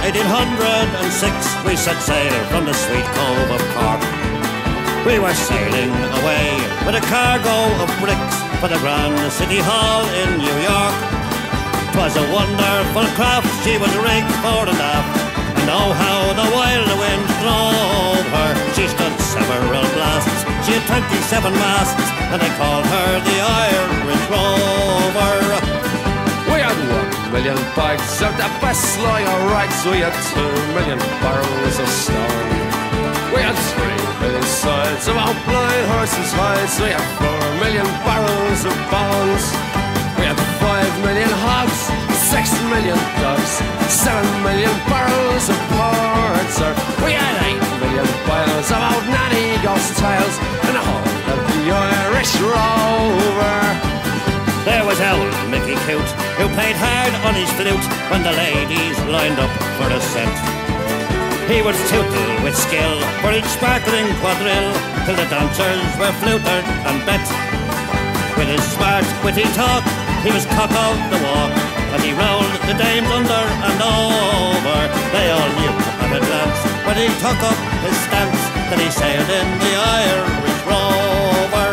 1806 we set sail from the sweet cove of Cork. We were sailing away with a cargo of bricks for the Grand City Hall in New York. 'Twas a wonderful craft, she was rigged fore and aft, and oh how the wild wind drove her. She stood several blasts, she had 27 masts, and they called her the Irish Rover. We had 1 million bags of the best lager rags. We had 2 million barrels of stone. We had 3 million sides of our blind horses' hides. We had 4 million barrels of bones. We had 5 million hogs, 6 million dogs, 7 million barrels of porter. We had 8 million bottles of old nanny ghost tales, and a whole of the Irish Rover. There was old Mickey Coote, who played hard on his flute when the ladies lined up for a scent. He would tootle with skill for each sparkling quadrille, till the dancers were flutered and bet. With his smart, witty talk, he was cock of the walk, and he rolled the dames under and over. They all knew at a glance when he took up his stance that he sailed in the Irish Rover.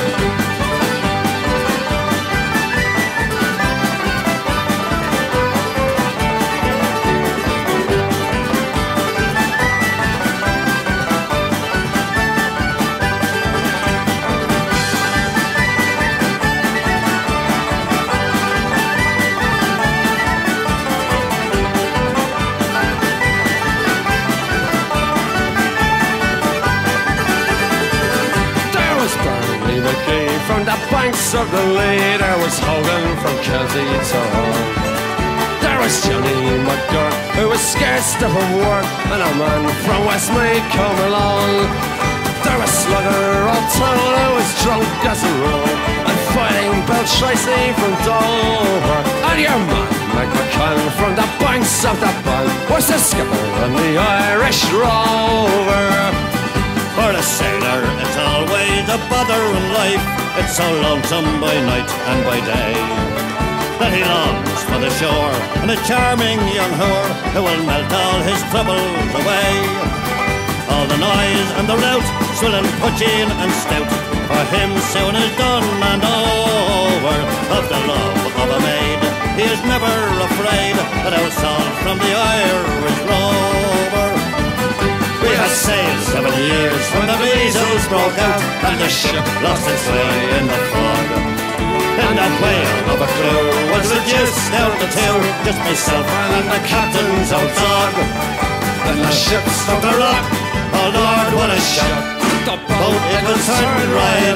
From the banks of the Lee, there was Hogan from Kelsey to Hull. There was Johnny McGurk, who was scared stiff of work, and a man from Westmeath come along. There was Slugger O'Toole, who was drunk as a rule, and fighting Bill Tracy from Dover. And your man McMahon from the banks of the Bann was the skipper on the Irish Rover. For a sailor, it's always a bother in life. It's so lonesome by night and by day that he longs for the shore and a charming young whore who will melt all his troubles away. All the noise and the rout, swilling, putching and stout, for him soon is done and over. Of the love of a maid, he is never afraid that I was sold from the Irish Rover. We had sailed 7 years when the measles broke out, and the ship lost its way in the fog. And a whale of a crew was reduced down to 2, just myself and the captain's old dog. Then the ship struck a rock, oh Lord, what a shock! The boat, it was turned right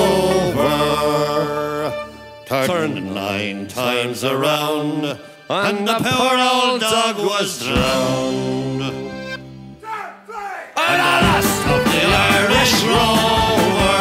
over, turned 9 times around, and the poor old dog was drowned. And the last of the Irish Rover.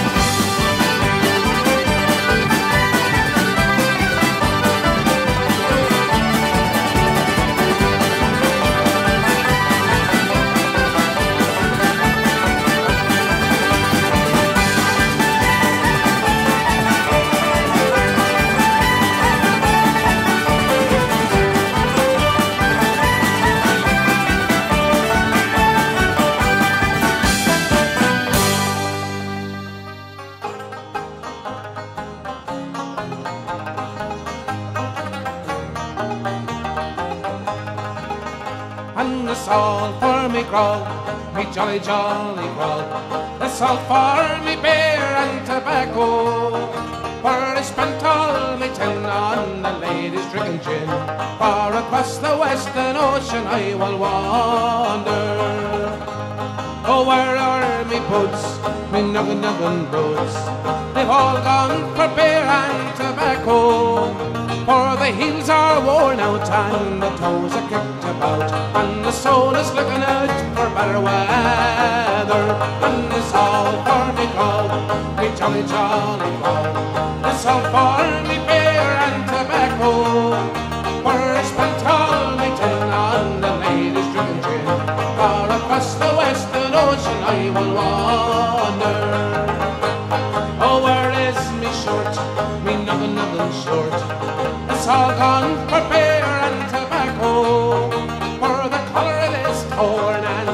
Salt for me grog, me jolly jolly grog. The salt for me beer and tobacco. For I spent all me tin on the ladies drinking gin. For across the western ocean I will wander. Oh, where are me boots, me nuggin boots? They've all gone for beer and tobacco. For the heels are worn out and the toes are kicked about, and the soul is looking out for better weather. And it's all for me grog, me jolly jolly grog. It's all for me beer and tobacco. For I spent all my tin on the ladies drinking gin. For across the western ocean I will wander. Oh, where is me short, me nothing short? It's all gone for beer and tobacco. For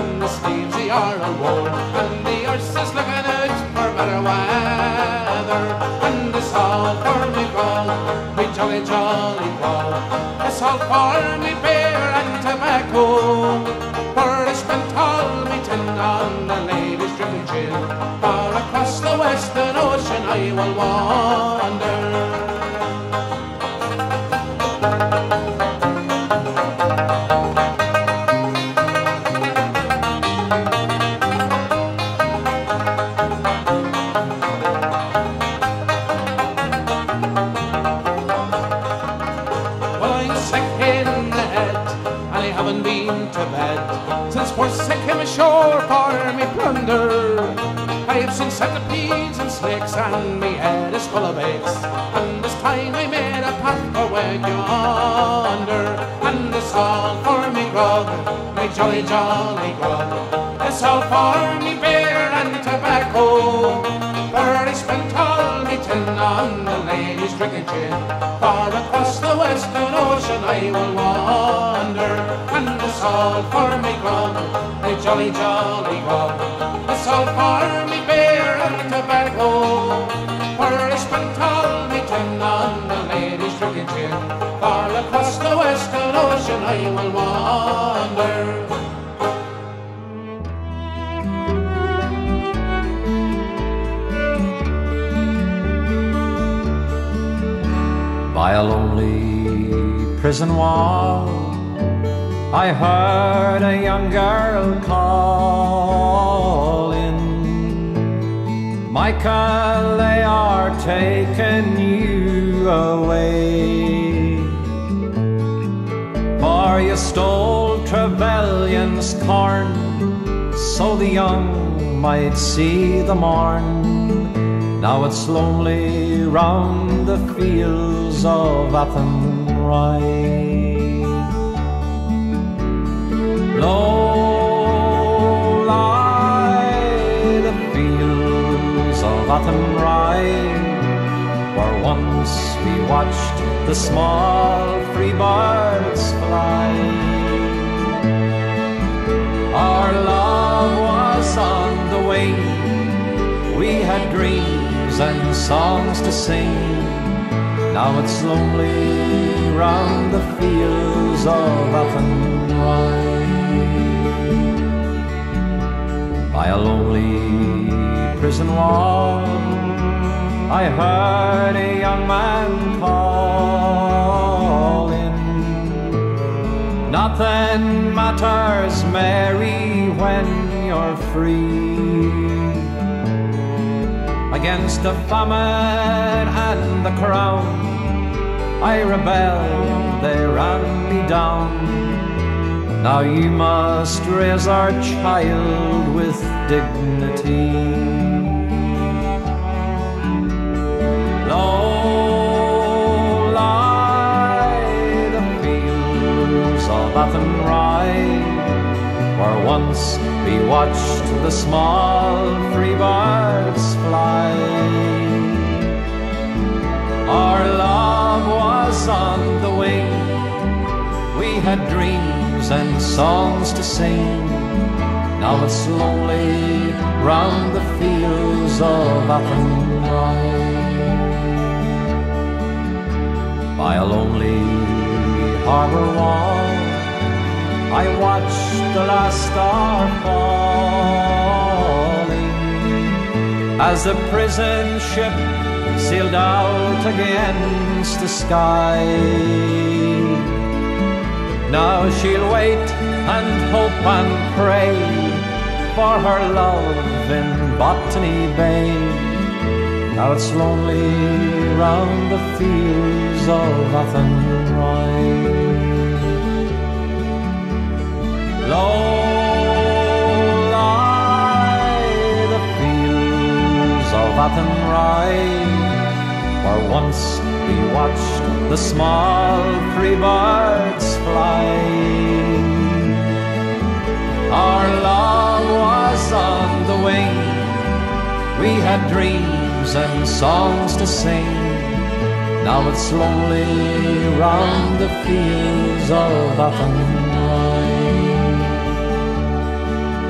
and the sleeves they are all worn, and the earth is looking out for better weather. And it's all for me grog, me jolly jolly grog. It's all for me beer and tobacco, for I spent all me tin on the ladies drinking gin. For across the western ocean I will wander. Since first I came ashore for me plunder, I have seen centipedes and snakes, and me head is full of aches. And this time I made a path for where yonder, and it's all for me grog, me jolly jolly grog. It's all for me beer and tobacco, for I spent all me tin on the ladies drinking gin. For across the western ocean I will wander, and it's all for me grog, me jolly jolly grog. It's all for me beer and tobacco, for I spent all me tin on the ladies drinking gin. For across the western ocean I will wander. By a lonely prison wall, I heard a young girl calling, Michael, they are taking you away, for you stole Trevelyan's corn, so the young might see the morn. Now it's lonely round the fields of Athenry. Low lie the fields of Athenry, where once we watched the small free birds fly. Our love was on the wing, we had dreams and songs to sing. Now it's lonely round the fields of Athenry. By a lonely prison wall, I heard a young man calling, nothing matters, Mary, when you're free. Against the famine and the crown, I rebelled, they ran me down. Now you must raise our child with dignity. Low lie the fields of Athenry, where once we watched the small free birds fly. Our love was on the wing, we had dreams and songs to sing. Now it's lonely round the fields of Athenry. By a lonely harbour wall, I watched the last star falling, as the prison ship sailed out against the sky. Now she'll wait and hope and pray for her love in Botany Bay. Now it's lonely round the fields of Athenry. Low lie the fields of Athenry, where once we watched the small free birds fly. Our love was on the wing, we had dreams and songs to sing. Now it's lonely round the fields of Athenry.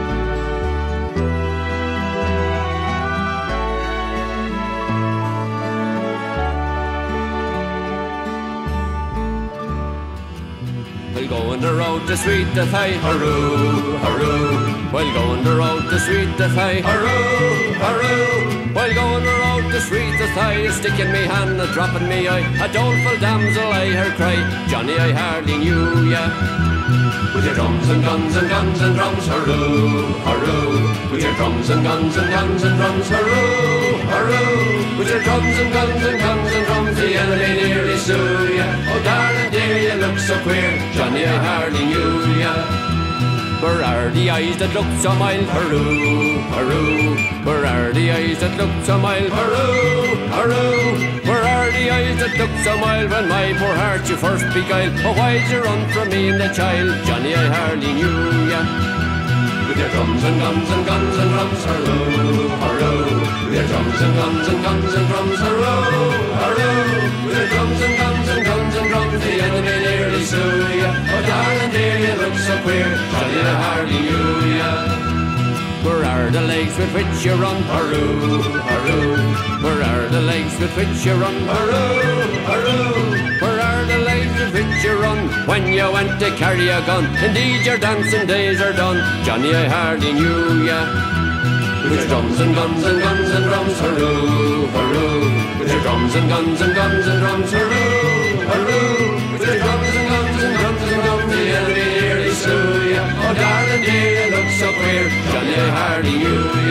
the sweet the thigh, hurroo, hurroo. While going the road the sweet the thigh, hurroo, hurroo. While going the road the sweet the thigh, a stick in me hand, a drop in me eye, a doleful damsel I heard cry, Johnny I hardly knew ya. With your drums and guns and guns and drums, hurroo, hurroo. With your drums and guns and guns and drums, hurroo, hurroo. With your drums and guns and guns and drums, the enemy nearly slew ya. Oh darling dear, you look so queer, Johnny I hardly knew ya. Where are the eyes that look so mild, hurroo, hurroo. Where are the eyes that look so mild, hurroo, hurroo. Where are the eyes that look so mild when my poor heart you first beguiled? Oh, why'd you run from me and the child, Johnny I hardly knew ya. With your drums and guns and guns and drums, hurroo, hurroo. With your drums and guns and guns and drums, hurroo, hurroo. With your drums and guns and guns and drums, the enemy nearly slew ya. Oh darling dear, you look so queer, Johnny I hardly knew ya. Where are the legs with which you run, hurroo, hurroo? Where are the legs with which you run, hurroo, hurroo? Where are the legs with which you run when you went to carry a gun? Indeed your dancing days are done, Johnny I hardly knew ya. With your drums and guns and guns and drums, hurroo, hurroo. With your drums and guns and guns and drums, hurroo, hurroo. With your drums and guns and guns and drums, the enemy nearly slew ya. Oh darling dear, you look so queer, Johnny I hardly knew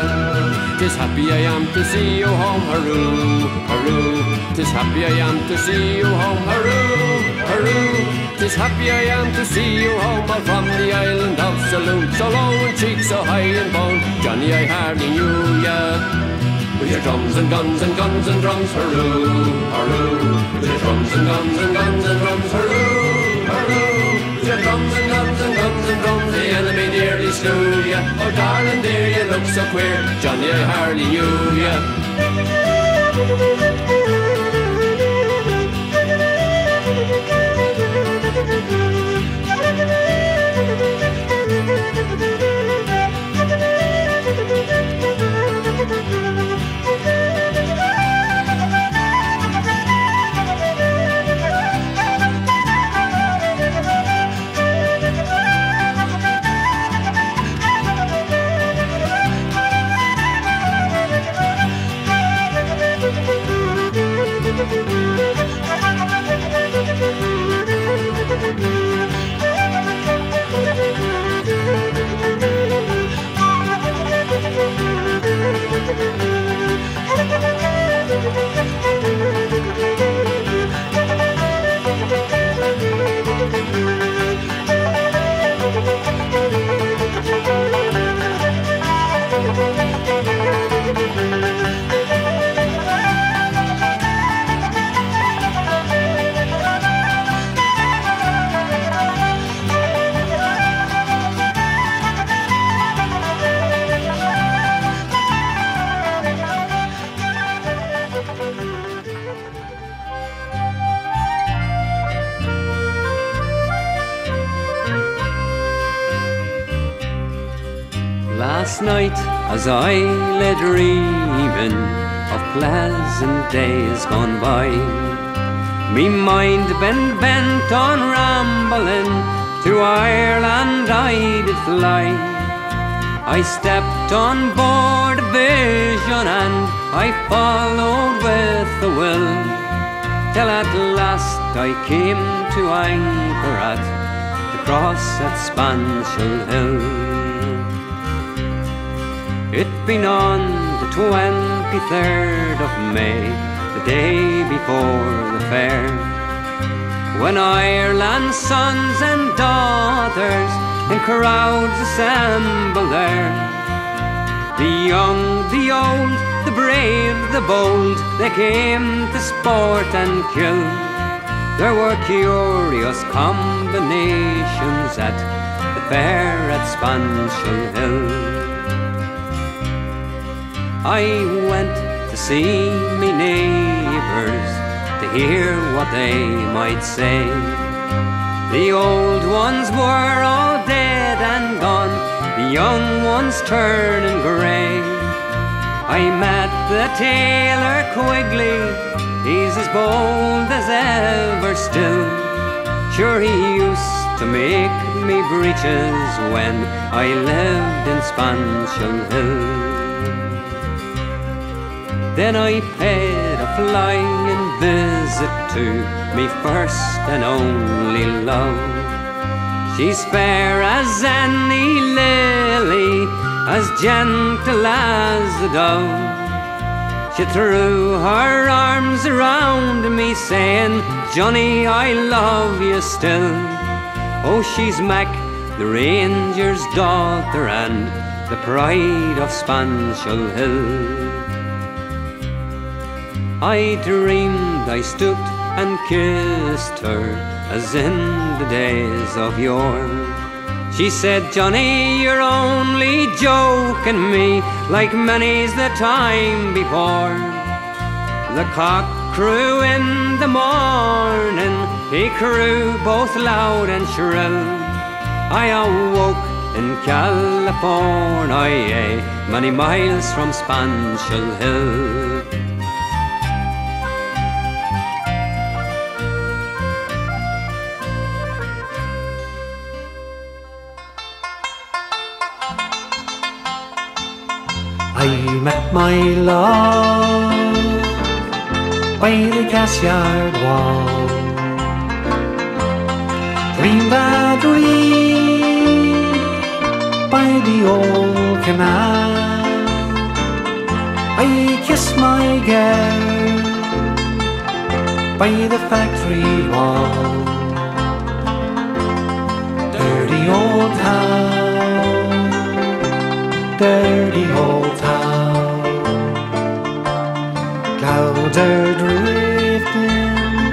ya. 'Tis happy I am to see you home, hurroo, hurroo. 'Tis happy I am to see you home, hurroo, hurroo. 'Tis happy I am to see you home, all from the island of Saloon. So low in cheek, so high in bone, Johnny I hardly knew ya. With your drums and guns and guns and drums, hurroo, hurroo. With your drums and guns and guns and drums, hurroo, hurroo. With your drums and guns and guns and drums, the enemy nearly slew ya. Oh darling dear, you look so queer, Johnny I hardly knew ya. Last night as I lay dreaming of pleasant days gone by, me mind been bent on rambling, to Ireland I did fly. I stepped on board a vision and I followed with the will, till at last I came to anchor at the cross at Spanshall Hill. It'd been on the 23rd of May, the day before the fair, when Ireland's sons and daughters in crowds assembled there. The young, the old, the brave, the bold, they came to sport and kill. There were curious combinations at the fair at Spanshall Hill. I went to see me neighbours, to hear what they might say. The old ones were all dead and gone, the young ones turning grey. I met the tailor Quigley, he's as bold as ever still. Sure he used to make me breeches when I lived in Spanshall Hill. Then I paid a flying visit to me first and only love. She's fair as any lily, as gentle as a dove. She threw her arms around me saying, Johnny, I love you still. Oh, she's Mac, the ranger's daughter, and the pride of Spanshall Hill. I dreamed I stooped and kissed her as in the days of yore. She said, Johnny, you're only joking me, like many's the time before. The cock crew in the morning, he crew both loud and shrill. I awoke in California, many miles from Spanshall Hill. I met my love by the gas yard wall. Dreamed a dream by the old canal. I kissed my girl by the factory wall. Dirty old town, dirty old town. Clouds are drifting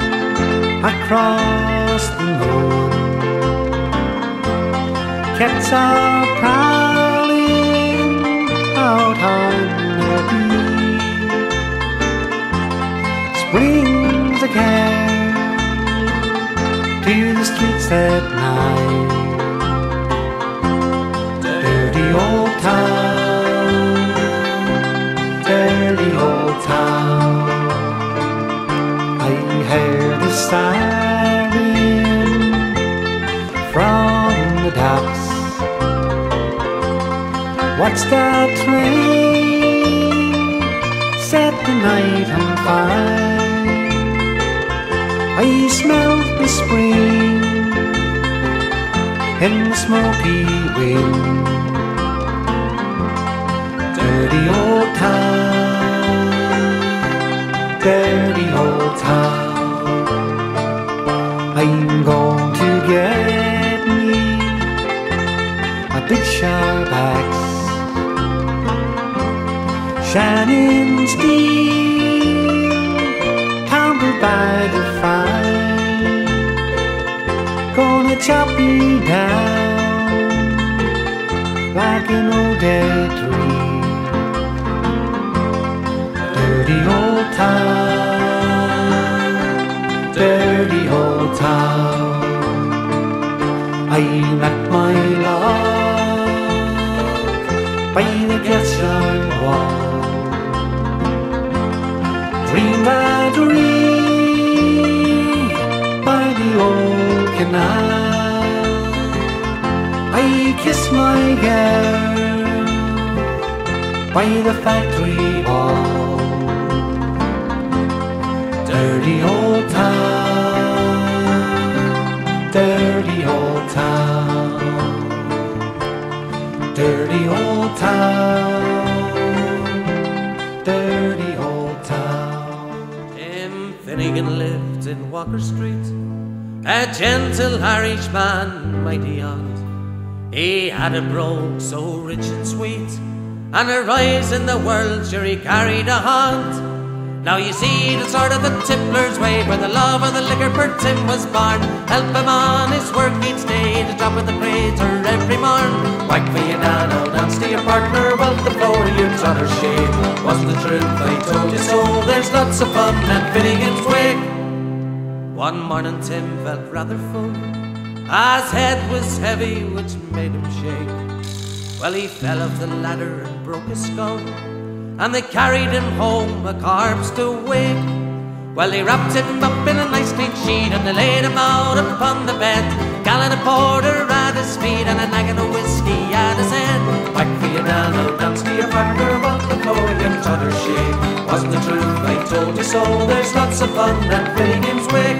across the moon. Cats are prowling out on the beat. Springs again to the streets at night. Dirty old town, dirty old town. I heard a siren from the docks. Watched that train set the night on fire. I smelled the spring in the smoky wind. Dirty old town, dirty old town. I'm going to get me a big sharp axe, shining steel, pounded by the fire. Gonna chop you down like an old dead tree. Dirty old town, dirty old town. I met my love by the gas yard wall. Dreamed a dream by the old canal. I kissed my girl by the factory wall. Dirty old town, dirty old town, dirty old town, dirty old town. Tim Finnegan lived in Walker Street, a gentle Irishman, mighty odd. He had a brogue so rich and sweet, and a rise in the world, sure he carried a hand. Now you see the sort of the tippler's way, where the love of the liquor for Tim was born. Help him on his work each day, to drop with the prater every morn. Whack for you down, I'll dance to your partner, well the floor you'd on her shade. Wasn't the truth, I told you so, there's lots of fun at Finnegan's Wake. One morning Tim felt rather full, his head was heavy, which made him shake. Well, he fell off the ladder and broke his skull, and they carried him home a corpse to wake. Well, they wrapped him up in a nice clean sheet and they laid him out upon the bed. Gallon of porter at his feet and a naggin of whiskey at his head. Whack for your nano, dance to your partner, what the flowing t'other shade. Wasn't the truth, I told you so, there's lots of fun at Finnegan's Wake.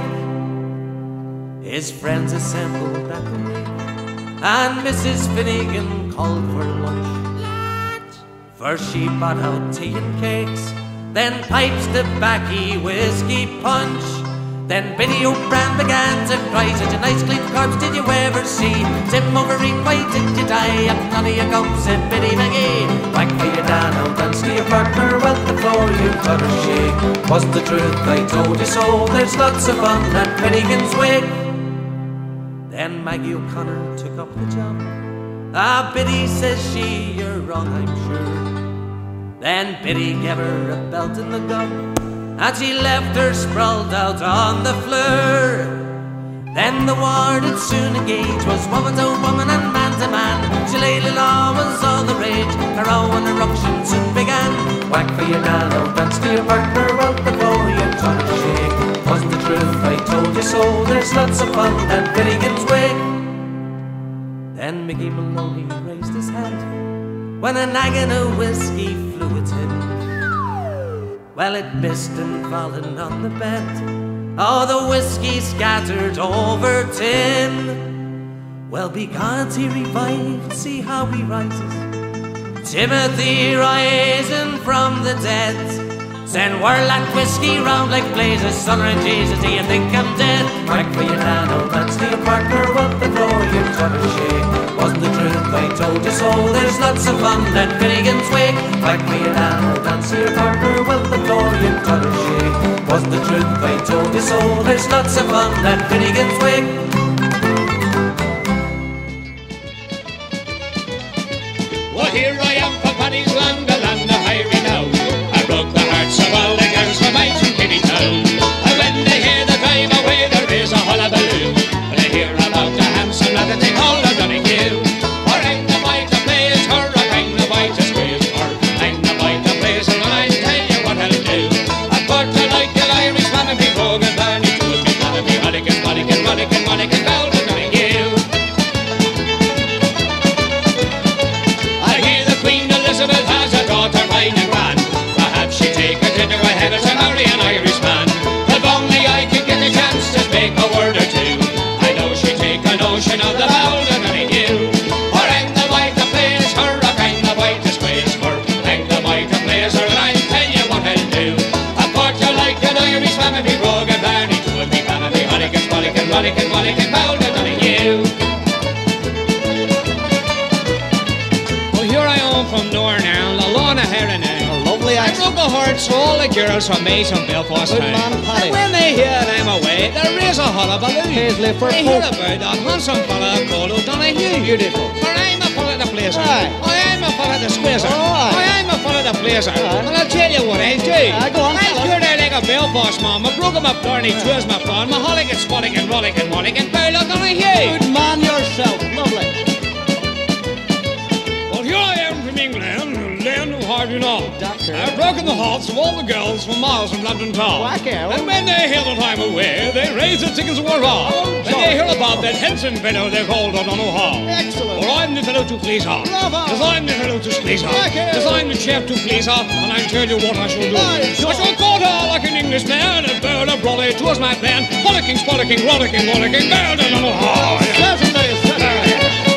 His friends assembled at the wake and Mrs. Finnegan called for lunch. First she brought out tea and cakes, then pipes, tobacco, whiskey, punch. Then Biddy O'Brien began to cry, such a nice clean corpse did you ever see? Tim Overeem, why did you die? And none of your gums, said Biddy McGee. Whack for your dano, dance to your partner, well the floor you t'other shake. Wasn't the truth, I told you so, there's lots of fun at Finnegan's Wake. Then Maggie O'Connor took up the job. Ah, Biddy, says she, you're wrong, I'm sure. Then Biddy gave her a belt in the gun and she left her sprawled out on the floor. Then the war that soon engaged was woman to woman and man to man. Shillelagh law was all the rage, a row and eruption soon began. Whack for your nano, dance to your partner, well the floor you t'other shake. Wasn't the truth, I told you so, there's lots of fun at Finnegan's Wake. Then Mickey Maloney raised his hand when a naggin of whiskey flew at him. Well, it missed and fallen on the bed. Oh, the whiskey scattered over tin. Well, be God, he revived, see how he rises. Timothy rising from the dead. Send whirl that whiskey round like blazes. Son of Jesus, do you think I'm dead? Whack for your nano, dance to your partner, what the floor you t'other shake. Wasn't the truth, I told you so, there's lots of fun at Finnegan's Wake. Whack for your nano, dance to your partner, well the floor you t'other shake. Wasn't the truth, I told you so, there's lots of fun at Finnegan's Wake. Well, here I am from Paddy's land, the land of high renown. I broke the hearts of all the girls from my Kilkenny town. And when they hear the drive away, there is a hullabaloo. When they hear about the handsome lad that they call a Donegal. For I'm the boy to play as her, I'm the boy to squeeze her. I'm the boy to play as her, and I'll tell you what I'll do. I've got to like an Irishman and be brogue and Barney too. It's me gonna be Mulligan, Mulligan, Mulligan, Mulligan, Bell to Donegal. I hear the Queen Elizabeth has a daughter, mine and grand. Perhaps she take it into her head to marry an Irishman. If only I could get a chance to speak a word or two. I know she'd take a notion of the bowl and any new. For I'm the boy to please her, I'm the boy to squeeze her. I'm the boy to please her, and I'll tell you what I'll do. I've got you like an Irishman, and be brogue and Barney too. And be family, Mulligan, Mulligan, Mulligan, Mulligan, bowl and any new. Here I am from Northern, the lawn of Heron. Lovely I broke a heart so all the girls from me from Belfast Good town. man, Paddy. And when they hear that I'm away, there is a hullabaloo. Paisley for They hear Pope. about that handsome fella called O'Donoghue. Beautiful. For I'm a fella the blazer. Aye. I am a fella the squeezer. Oh, aye. I am a fella the blazer. Aye. And I'll tell you what I'll do. Aye, go on, I'll fella. cure there like a Belfast man. I broke him up Darney, twas my prawn. My Holligan, Spolligan, Rolligan, Molligan, Pearl O'Donoghue. Good man yourself, lovely. Well, here I am from England, land of hard you know. Doctor. I've broken the hearts of all the girls from miles from London town. Whack out. And when they hear that I'm away, they raise the tickets of war on. When they hear about that handsome fellow they called I don't know how. Excellent. Well, I'm the fellow to please her. Bravo. Because I'm the fellow to squeeze her. Whack out. Because I'm the chef to please her. And I tell you what I shall do. Aye, sure. I shall go to her like an Englishman and burn a brolly. 'Twas my plan. Bollocking, spollicking, rollicking, rollicking, burn I don't know how. Certainly, certainly.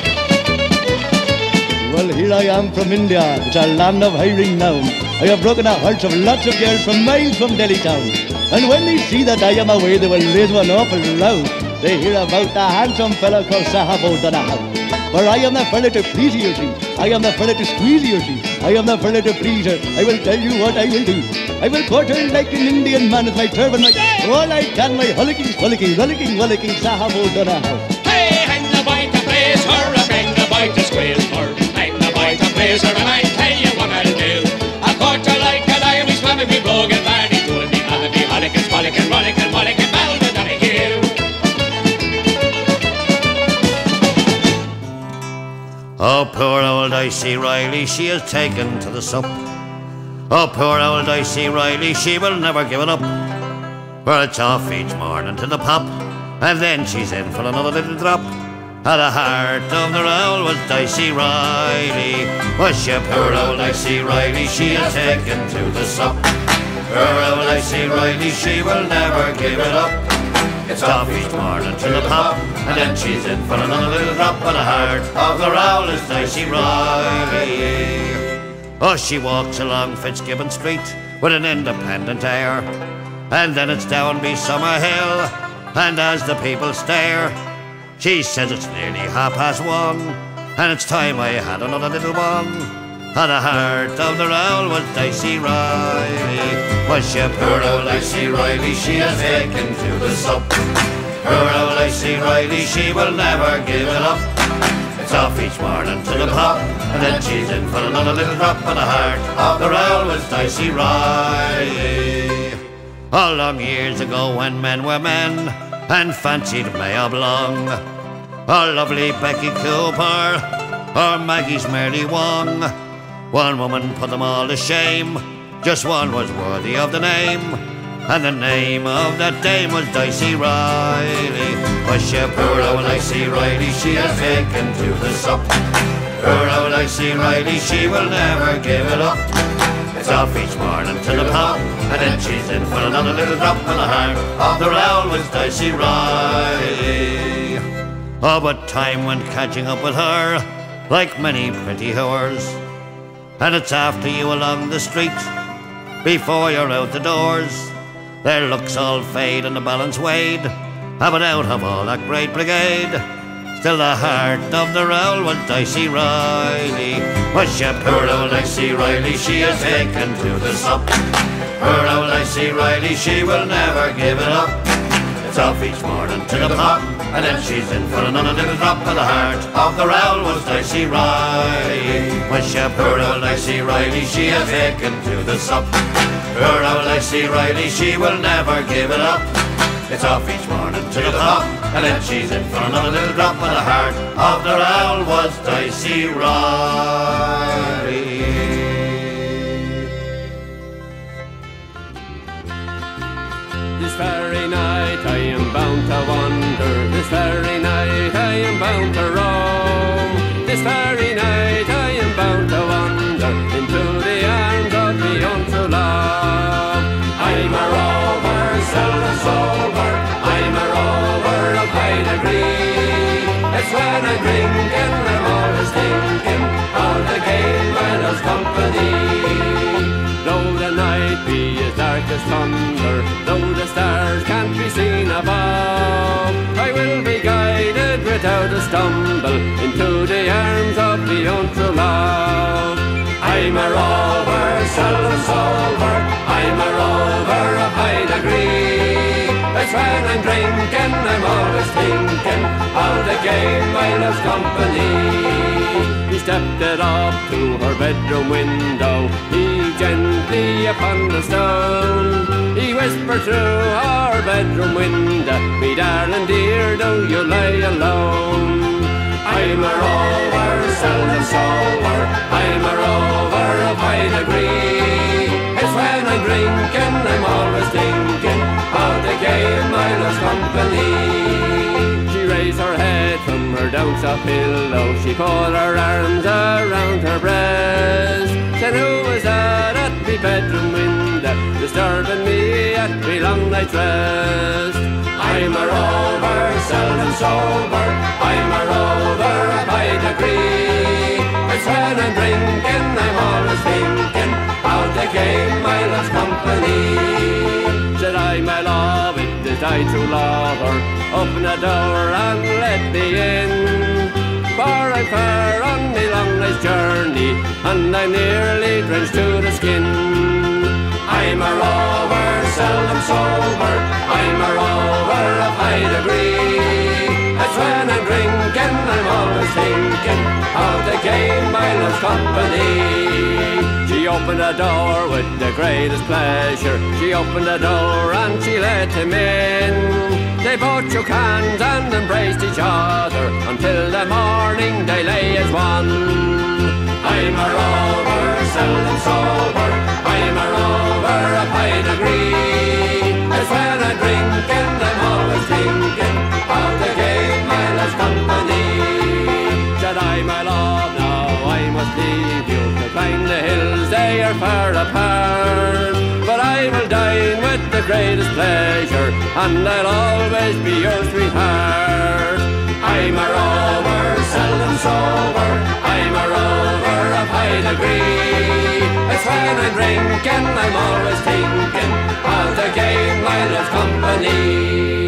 Well, here I am from India, it's a land of high renown. I have broken the hearts of lots of girls from miles from Delhi town. And when they see that I am away, they will raise one awful row. They hear about the handsome fellow called Sahab O'Donoghue. For I am the fellow to please you, see. I am the fellow to squeeze you, see. I am the fellow to please her. I will tell you what I will do. I will court her like an Indian man with my turban, my all I can, my hullicking, spullicking, rollicking, rollicking Sahab O'Donoghue. Hey, I'm the boy to please her, I'm the boy to squeeze her. I'm the boy to please her, and I tell you what I'll do. I caught her like an Irishman, and be brogue and Barney too, and be man, and be Holligan, Spolligan, Rolligan, Molligan, Bell to Doneghue. Oh, poor old Dicey Riley, she is taken to the sup. Oh, poor old Dicey Riley, she will never give it up. Well, it's off each morning to the pop, and then she's in for another little drop. At the heart of the rowl was Dicey Riley. Was she poor old Dicey Riley, she is taken to the sup. Poor old Dicey Riley, she will never give it up. It's off each morning to the pop, and then she's in for another little drop. At the heart of the rowl is Dicey Riley. Oh, she walks along Fitzgibbon Street with an independent air, and then it's down by Summer Hill, and as the people stare, she says it's nearly 1:30, and it's time I had another little one. At the heart of the rowl was Dicey Riley. Was she poor old Dicey Riley, she is taken to the sup. Poor old Dicey Riley, she will never give it up. It's off each morning to the pop, and then she's in for another little drop. At the heart of the rowl was Dicey Riley. Oh, long years ago when men were men and fancied May Oblong, or lovely Becky Cooper, or Maggie's Mary Wong, one woman put them all to shame, just one was worthy of the name, and the name of that dame was Dicey Riley. Was she poor old Dicey Riley, she has taken to the sup. Poor old Dicey Riley, she will never give it up. It's off each morning to the pop, and then she's in for another little drop. And the heart of the rowl was Dicey Riley. Oh, but time went catching up with her, like many pretty whores, and it's after you along the street, before you're out the doors. Their looks all fade and the balance weighed, but out of all that great brigade, still the heart of the rowl was Dicey Riley. Was she poor old Dicey Riley, she is taken to the sup. Poor old Dicey Riley, she will never give it up. It's off each morning to the pop, and then she's in for another little drop. And the heart of the rowl was Dicey Riley. Was she poor old Dicey Riley, she is taken to the sup. Poor old Dicey Riley, she will never give it up. It's off each morning to the pop, and then she's in for another little drop. And the heart of the rowl was Dicey Riley. This very night I am bound to wander, this very night I am bound to roam. This very night I am bound to wander into the arms of the untrue love. I'm a rover, seldom sober, I'm a rover of high degree. It's when I'm drinking I'm always thinking of the game I love's company. Though the night be as dark as thunder, though the stars can't be seen above, I will be guided without a stumble into the arms of the untrue love. I'm a rover, seldom sober, I'm a rover of high degree. It's when I'm drinking I'm always thinking of the game I love's company. He stepped it up to her bedroom window, he gently upon the stone, he whispered through her bedroom window, me darling dear, do you lie alone? I'm a rover, seldom sober, I'm a rover of high degree. It's when I'm drinking I'm always thinking of the game I love's company. She raised her head from her down-soft pillow, she put her arms around her breast. Said, who was that at me bedroom window, disturbing me at me long night's rest? I'm a rover, seldom sober, I'm a rover of high degree. It's when I'm drinking I'm always thinking of the game I love's company. Said I, my love, it is I true lover, open the door and let me in. For I'm far on me long night's journey, and I'm nearly drenched to the skin. I'm a rover, seldom sober, I'm a rover of high degree. It's when I'm drinking I'm always thinking of the game I love's company. She opened the door with the greatest pleasure, she opened the door and she let him in. They both shook hands and embraced each other, until the morning they lay as one. I'm a rover, seldom sober, I'm a rover of high degree. It's when I are far apart, but I will dine with the greatest pleasure, and I'll always be your sweetheart. I'm a rover, seldom sober, I'm a rover of high degree. It's when I'm drinking, I'm always thinking of the game my love's company.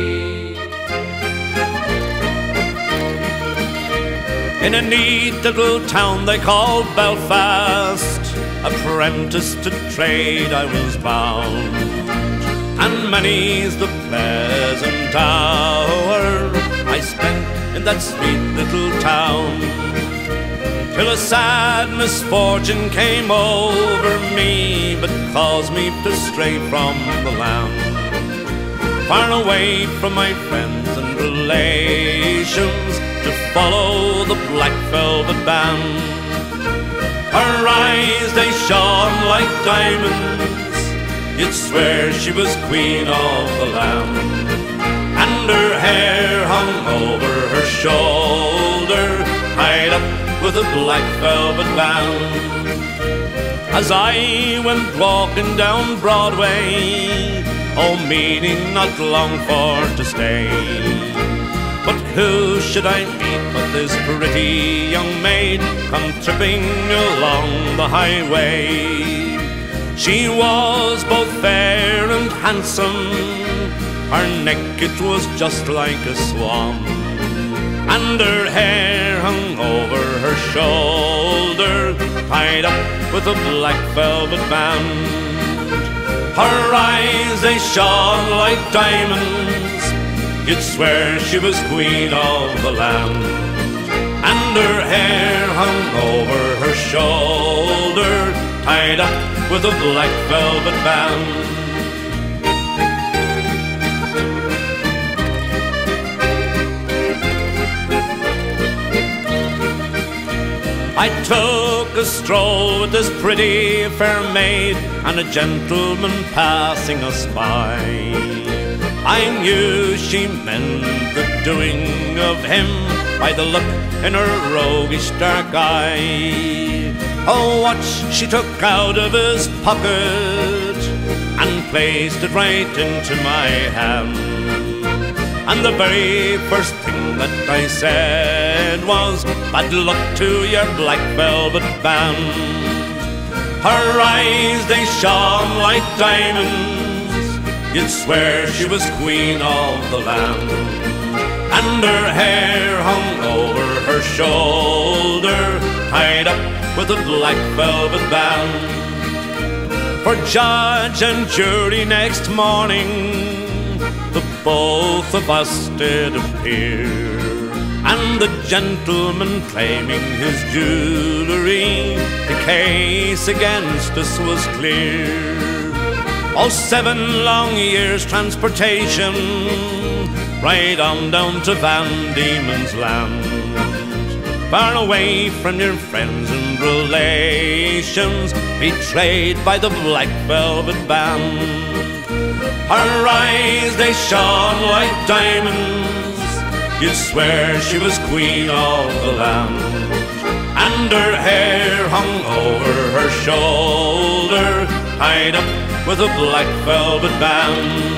In a neat little town they call Belfast, apprentice to trade I was bound, and many's the pleasant hour I spent in that sweet little town, till a sad misfortune came over me, but caused me to stray from the land, far away from my friends and relations, to follow the black velvet band. Her eyes, they shone like diamonds, you'd swear she was queen of the land, and her hair hung over her shoulder, tied up with a black velvet band. As I went walking down Broadway, oh, meaning not long for to stay, but who should I meet but this pretty young maid come tripping along the highway. She was both fair and handsome, her neck it was just like a swan, and her hair hung over her shoulder, tied up with a black velvet band. Her eyes, they shone like diamonds, you'd swear she was queen of the land, and her hair hung over her shoulder, tied up with a black velvet band. I took a stroll with this pretty fair maid, and a gentleman passing us by. I knew she meant the doing of him by the look in her roguish dark eye. A watch she took out of his pocket and placed it right into my hand, and the very first thing that I said was, bad luck to your black velvet band. Her eyes, they shone like diamonds, you'd swear she was queen of the land, and her hair hung over her shoulder, tied up with a black velvet band. For judge and jury next morning, the both of us did appear, and the gentleman claiming his jewellery, the case against us was clear. Oh, 7 long years transportation, right on down to Van Diemen's Land, far away from your friends and relations, betrayed by the black velvet band. Her eyes, they shone like diamonds, you'd swear she was queen of the land, and her hair hung over her shoulder, tied up with a black velvet band.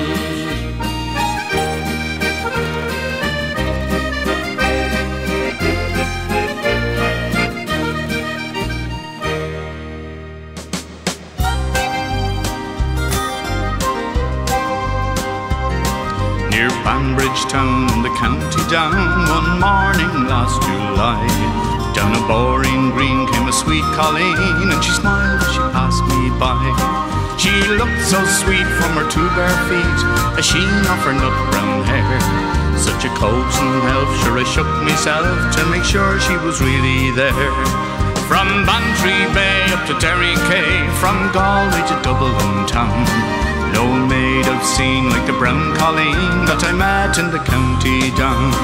Banbridge town in the county down, one morning last July, down a boring green came a sweet Colleen, and she smiled as she passed me by. She looked so sweet from her 2 bare feet, a sheen of her nut brown hair, such a coaxing elf, sure I shook myself to make sure she was really there. From Bantry Bay up to Derry Quay, from Galway to Dublin town, no maid I've seen like the brown Colleen that I met in the county down.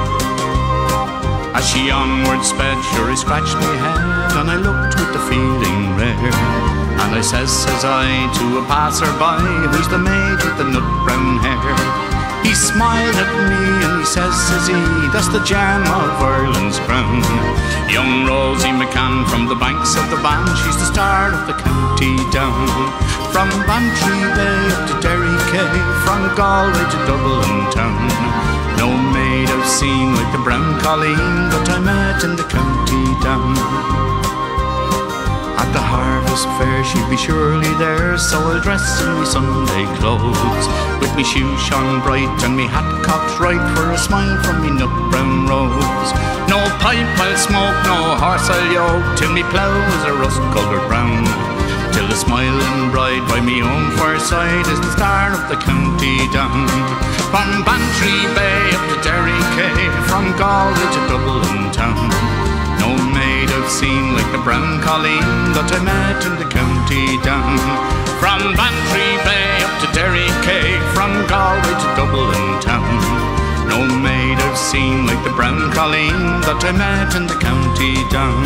As she onward sped, sure I scratched my head, and I looked with the feeling rare, and I says I to a passer-by, who's the maid with the nut brown hair? He smiled at me and he says he, that's the gem of Ireland's crown. Young Rosie McCann from the banks of the Bann, she's the star of the county down. From Bantry Bay up to Derry Quay, from Galway to Dublin town. No maid I've seen like the brown colleen that I met in the county down. At the harvest fair she'd be surely there, so I'll dress in me Sunday clothes, with me shoes shone bright and me hat cocked right, for a smile from me nut brown rose. No pipe I'll smoke, no horse I'll yoke, till me plough is a rust coloured brown. Till the smiling bride by me own fireside is the star of the county down. From Bantry Bay up to Derry Quay, from Galway to Dublin town. No maid I've seen like the brown colleen that I met in the county down. From Bantry Bay up to Derry Quay, from Galway to Dublin town. No maid I've seen like the brown colleen that I met in the county down.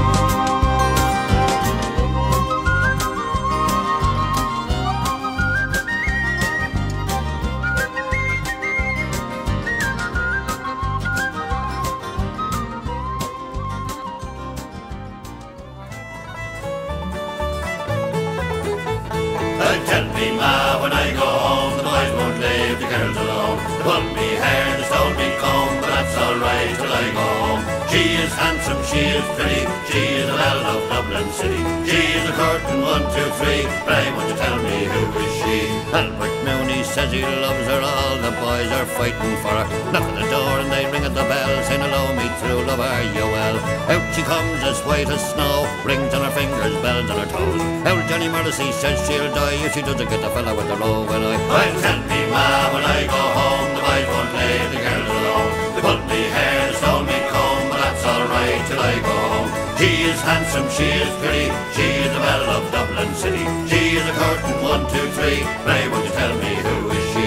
Tell me, ma, when I go home, the boys won't leave the girls alone. They pull me hair, they stole me comb, but that's alright till I go home. She is handsome, she is pretty, she is a belle of Dublin City. She is a curtain 1, 2, 3, but I want you to tell me who is she. Albert Mooney says he loves her, all the boys are fighting for her. Knock at the door and they ring at the bell, saying hello me through, love are you well? Out she comes as white as snow, rings on her fingers, bells on her toes. Old Johnny Morrissey says she'll die if she doesn't get the fella with the row. When I'll tell me, ma, when I go home, the boys won't leave the girls alone. They pulled me hair, they stole me comb, but that's alright till I go home. She is handsome, she is pretty, she is the belle of Dublin City. She is a curtain 1, 2, 3, pray won't you tell me who is she?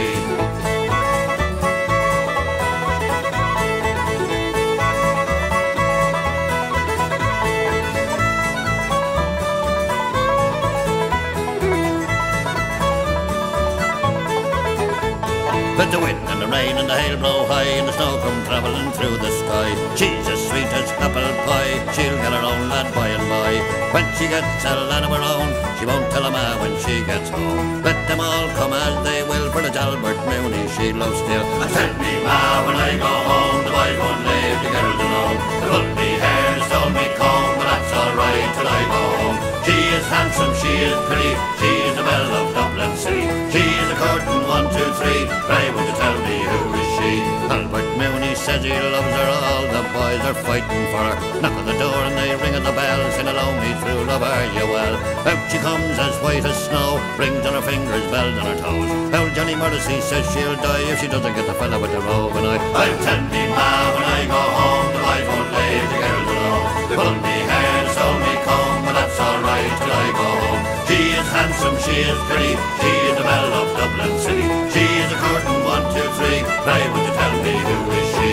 But the wind and the rain and the hail blow high, and the snow come travelling through the sky. She's as sweet as apple pie, she'll get her own lad by and by. When she gets a lad of her own, she won't tell a ma when she gets home. Let them all come as they will, for it's Albert Mooney she loves still. And tell me, ma, when I go home, the boys won't leave the girls alone. They pulled me hair, they stole me comb, but that's alright till I go home. She is handsome, she is pretty, she is the belle of Dublin City. She is a curtain 1, 2, 3, pray won't you tell me who is she? Albert Mooney says he loves her, all the boys are fighting for her. Knock at the door and they ring at the bell, saying hello me through, love are you well? Out she comes as white as snow, rings on her fingers, bells on her toes. Old Johnny Morrissey says she'll die if she doesn't get the fella with the robe. And I'll tell me, ma, when I go home, the boys won't leave the girls alone. They pulled me hair, stole me comb, but that's alright till I go home. She is handsome, she is pretty, she is the belle of Dublin City. She is a curtain 1, 2, 3, pray would you tell me who is she?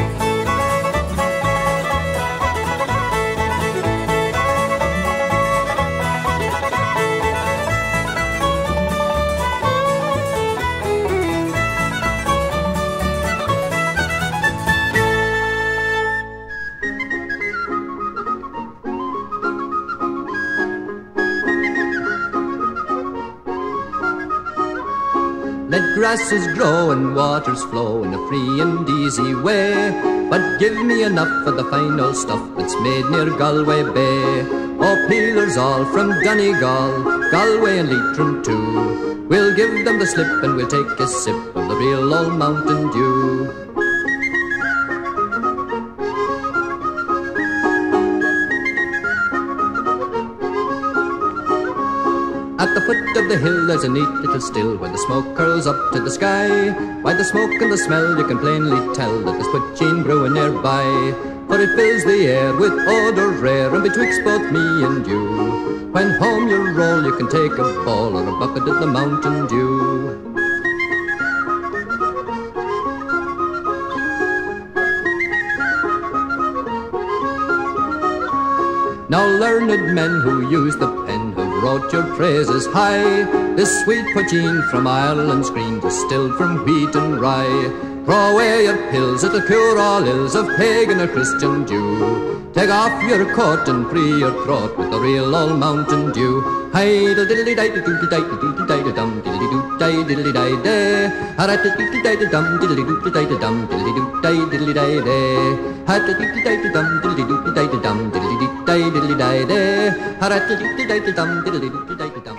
Let grasses grow and waters flow in a free and easy way, but give me enough of the fine old stuff that's made near Galway Bay. Oh, peelers all from Donegal, Galway and Leitrim too, we'll give them the slip and we'll take a sip of the real old Mountain Dew. At the foot of the hill there's a neat little still where the smoke curls up to the sky. By the smoke and the smell you can plainly tell that there's poaching brewing nearby. For it fills the air with odour rare, and betwixt both me and you, when home you roll you can take a ball or a bucket of the Mountain Dew. Now learned men who use the pen have wrote your praises high. This sweet poteen from Ireland's green, distilled from wheat and rye. Throw away your pills, it'll cure all ills of pagan or Christian Jew. Take off your coat and free your throat with the real old Mountain Dew. Hi diddly di diddly di diddly di dum diddly doo di diddly di day. Ha diddly di dum diddly doo di dum diddly doo di diddly di day. Ha diddly di dum diddly doo di dum diddly doo di diddly di day. Ha diddly di dum diddly doo di dum.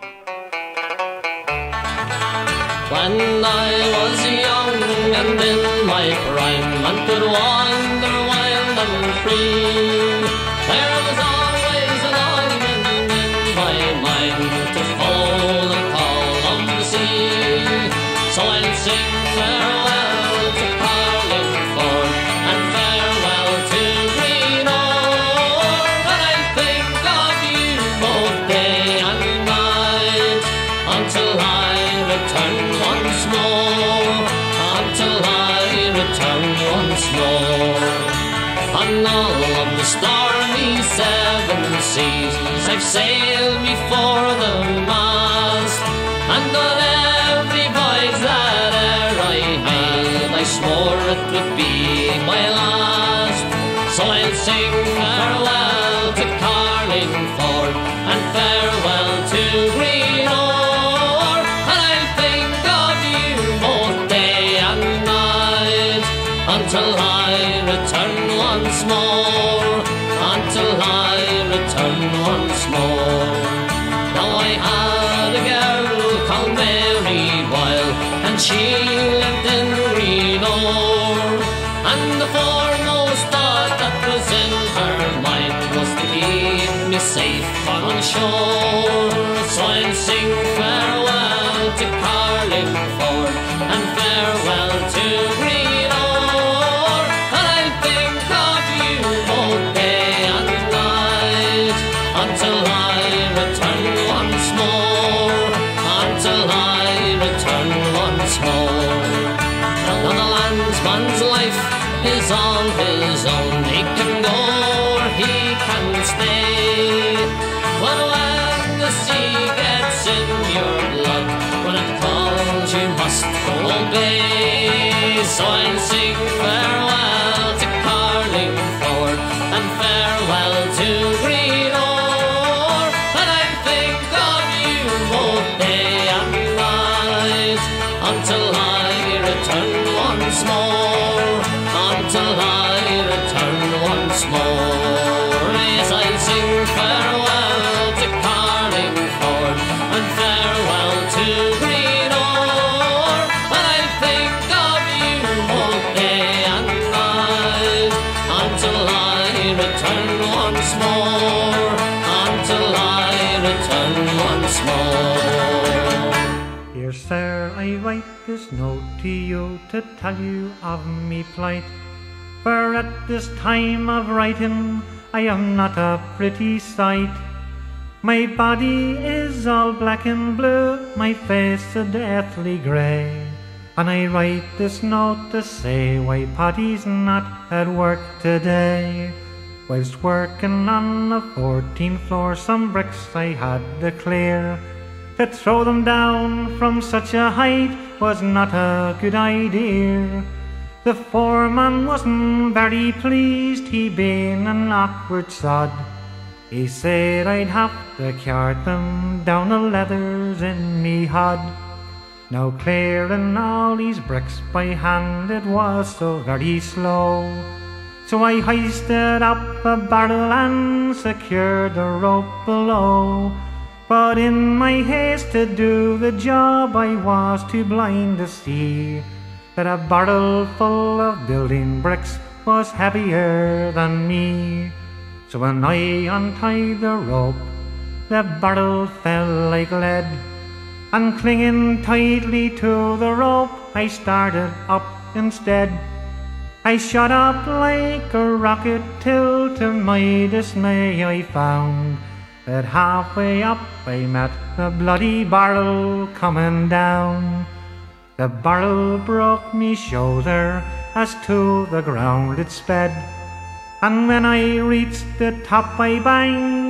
When I was young and in my prime and could wander wild and free, there was always a longing in my mind to follow the call of the sea. So I'll sing farewell to Carlingford and farewell to Greenore, and I think of you both day and night until I return once more, until I return once more. On all of the stormy seven seas I've sailed before the mast, and on every voyage that e'er I had I swore it would be my last. So I'll sing farewell to Carlingford and farewell to Greenore, and I'll think of you both day and night until I return once more, until I return once more. Now I had a girl called Mary Boyle, and she lived in Greenore, and the foremost thought that was in her mind was to keep me safe on shore. So I'll sing farewell to Carlingford and farewell to Greenore, and I'll think of you both day and night until I return once more, until I return once more. Now the landsman's life is all his own, he can go or he can stay. But when the sea gets in your blood, when it calls you must obey. So I'll sing farewell to Carlingford and farewell to Greenore, and I think of you both day and night until I return once more, until I return once more. Yes, I'll sing farewell to Carlingford and farewell to Greenore, and I think of you both day and night until I return once more, until I return once more. Dear sir, I write this note to you to tell you of me plight. For at this time of writing I am not a pretty sight. My body is all black and blue, my face a deathly grey, and I write this note to say why Paddy's not at work today. Whilst working on the 14th floor, some bricks I had to clear. To throw them down from such a height was not a good idea. The foreman wasn't very pleased, he being an awkward sod. He said I'd have to cart them down the leathers in me hod. Now clearing all these bricks by hand, it was so very slow. So I hoisted up a barrel and secured the rope below. But in my haste to do the job, I was too blind to see that a barrel full of building bricks was heavier than me. So when I untied the rope, the barrel fell like lead, and clinging tightly to the rope, I started up instead. I shot up like a rocket till to my dismay I found that halfway up I met the bloody barrel coming down. The barrel broke me shoulder as to the ground it sped, and when I reached the top I banged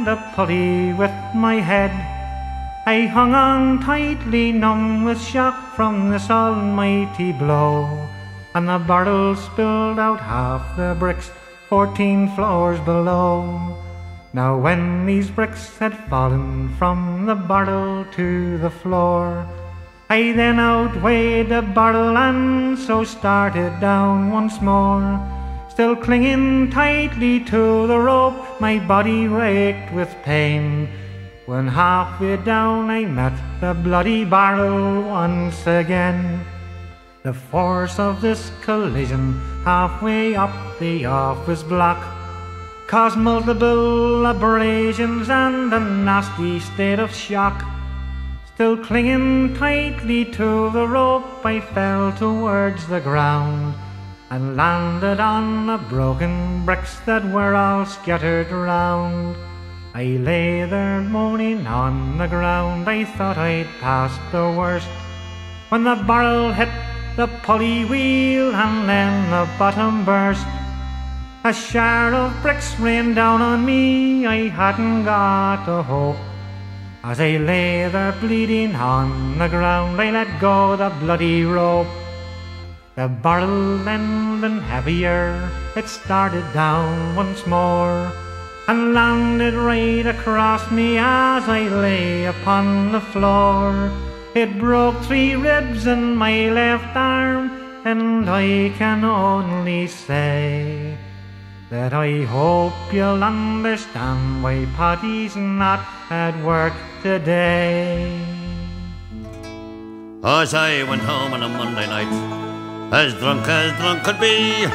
the pulley with my head. I hung on tightly, numb with shock from this almighty blow, and the barrel spilled out half the bricks 14 floors below. Now when these bricks had fallen from the barrel to the floor, I then outweighed the barrel and so started down once more. Still clinging tightly to the rope, my body raked with pain. When halfway down I met the bloody barrel once again. The force of this collision halfway up the office block caused multiple abrasions and a nasty state of shock. Still clinging tightly to the rope, I fell towards the ground and landed on the broken bricks that were all scattered round. I lay there moaning on the ground, I thought I'd passed the worst, when the barrel hit the pulley wheel and then the bottom burst. A shower of bricks rained down on me, I hadn't got a hope. As I lay there bleeding on the ground, I let go the bloody rope. The barrel ending heavier, it started down once more and landed right across me as I lay upon the floor. It broke 3 ribs in my left arm, and I can only say that I hope you'll understand why Paddy's not at work today. As I went home on a Monday night, as drunk could be,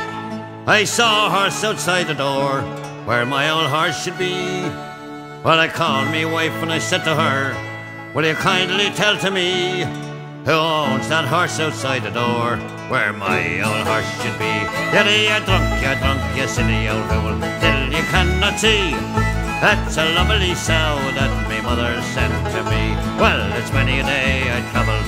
I saw a horse outside the door where my old horse should be. Well, I called me wife and I said to her, will you kindly tell to me who owns that horse outside the door where my old horse should be? You're drunk, you silly old fool, till you cannot see. That's a lovely sow that me mother sent to me. Well, it's many a day I travelled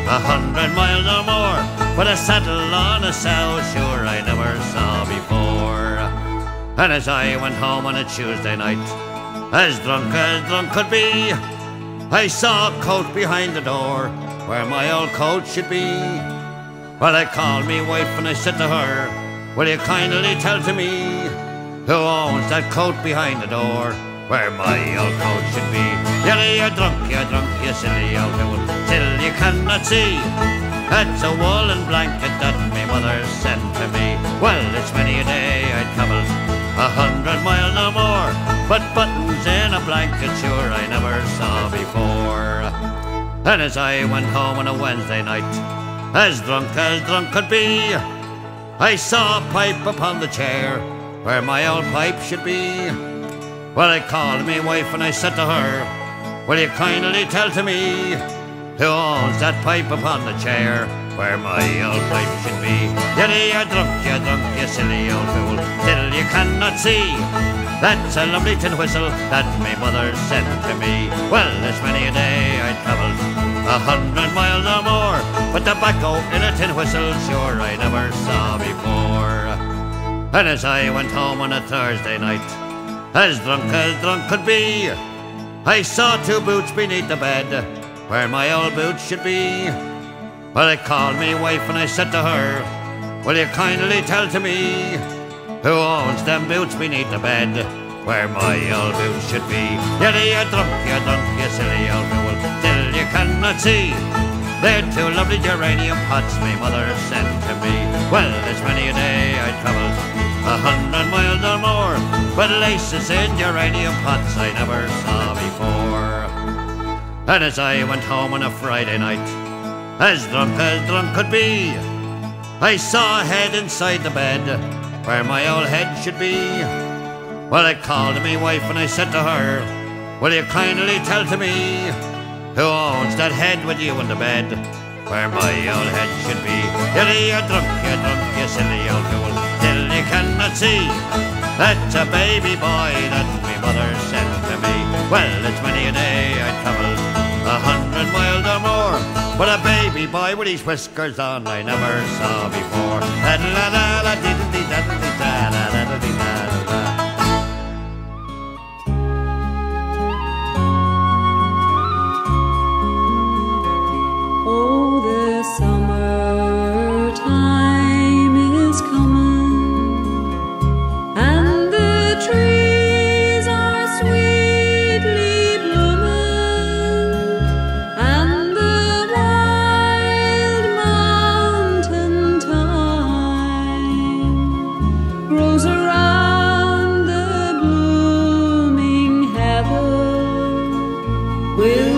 100 miles or more, but a saddle on a sow sure I never saw before. And as I went home on a Tuesday night, as drunk could be, I saw a coat behind the door where my old coat should be. Well, I called me wife and I said to her, will you kindly tell to me who owns that coat behind the door where my old coat should be? You're drunk, you silly old fool, till you cannot see. That's a woolen blanket that me mother sent to me. Well, it's many a day I travelled 100 miles or more, but buttons in a blanket sure I never saw before. And as I went home on a Wednesday night, as drunk could be, I saw a pipe upon the chair where my old pipe should be. Well, I called me wife and I said to her, will you kindly tell to me who owns that pipe upon the chair where my old pipe should be? You're drunk, you silly old fool, till you cannot see. That's a lovely tin whistle that me mother sent to me. Well, it's many a day I travelled 100 miles or more, but tobacco in a tin whistle sure I never saw before. And as I went home on a Thursday night, as drunk could be, I saw 2 boots beneath the bed where my old boots should be. Well, I called me wife and I said to her, will you kindly tell to me who owns them boots beneath the bed where my old boots should be? You're drunk, you silly old fool, till you cannot see. They're 2 lovely geranium pots me mother sent to me. Well, it's many a day I travelled 100 miles or more, but laces in geranium pots I never saw before. And as I went home on a Friday night, as drunk could be, I saw a head inside the bed where my old head should be. Well, I called me wife and I said to her, will you kindly tell to me who owns that head with you in the bed where my old head should be? You're drunk, you silly old fool, till you cannot see. That's a baby boy that me mother sent to me. Well, it's many a day I travelled 100 miles or more, but a baby boy with his whiskers on I never saw before. Will